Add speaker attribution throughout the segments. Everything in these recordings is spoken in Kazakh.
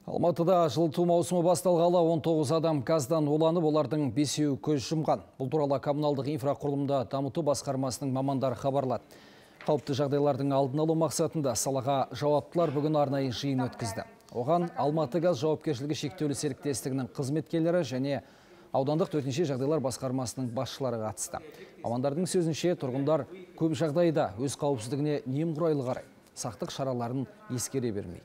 Speaker 1: Алматыда жылыту маусымы басталғалы 19 адам газдан уланып, олардың 5-еуі көз жұмған. Бұл туралы коммуналдық инфрақұрылымды дамыту басқармасының мамандары хабарлады. Қауіпті жағдайлардың алдын алу мақсатында салаға жауаптылар бүгін арнайы жиын өткізді. Оған Алматы газ жауапкершілігі шектеулі серіктестігінің қызметкерлері және аудандық төтенше жағдайлар басқармасының басшылары қатысты. Мамандардың сөзінше, тұрғындар көп жағдайда өз қауіпсіздігіне немқұрайлы қарай, сақтық шараларын ескере бермейді.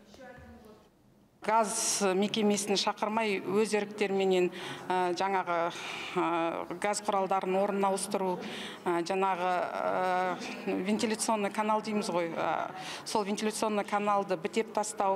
Speaker 2: Газ мекемесін шақырмай өз еріктерменен жаңағы газ құралдарын орнына ауыстыру, жаңағы вентиляционный канал дейміз ғой, сол вентиляционный каналды бітеп тастау,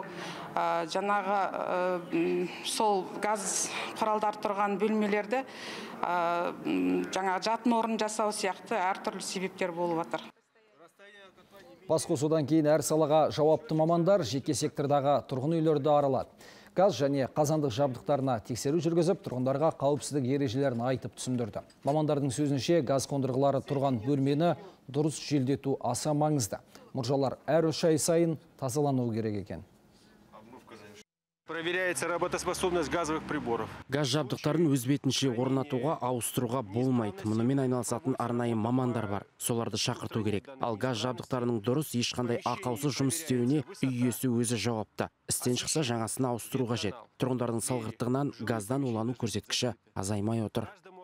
Speaker 2: жаңағы сол газ құралдар тұрған бөлмелерді жаңағы жатын орын жасау сияқты әртүрлі себептер болып жатыр.
Speaker 1: Басқосудан кейін әр салаға жауапты мамандар жеке сектордағы тұрғын үйлерді аралады. Газ және қазандық жабдықтарына тексеру жүргізіп, тұрғындарға қауіпсіздік ережелерін айтып түсіндірді. Мамандардың сөзінше, газ қондырғылары тұрған бөлмені дұрыс желдету аса маңызды. Мұржалар әр 3 ай сайын тазалануы керек екен.
Speaker 3: Проверяется работоспособность газовых приборов.
Speaker 4: Газ жабдықтарын өз бетінше орнатуға, ауыстыруға болмайды. Мұнымен айналысатын арнайы мамандар бар. Соларды шақырту керек. Ал газ жабдықтарының дұрыс ешқандай ақаусыз жұмыс істеуіне үй иесі өзі жауапты. Істен шықса жаңасын ауыстыру қажет. Тұрғындардың салғырттығынан газдан улану көрсеткіші азаймай отыр.